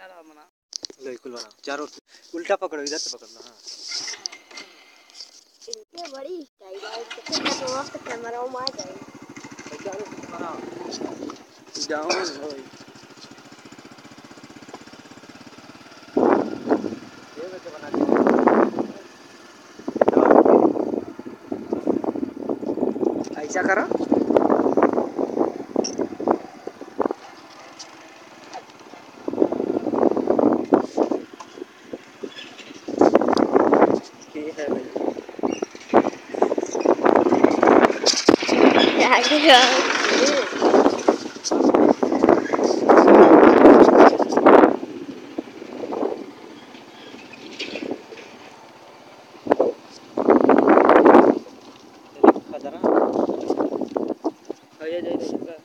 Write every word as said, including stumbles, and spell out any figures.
बिल्कुल बना चारों उल्टा पकड़ो इधर से पकड़ना। हाँ इनके बड़ी स्टाइल है इसके तो वक्त कैमरा मार जाएगी चारों से बना डाउन होई ये कैसे बना दिया ऐसा करो ये है भाई क्या किया खतरा है ये जाए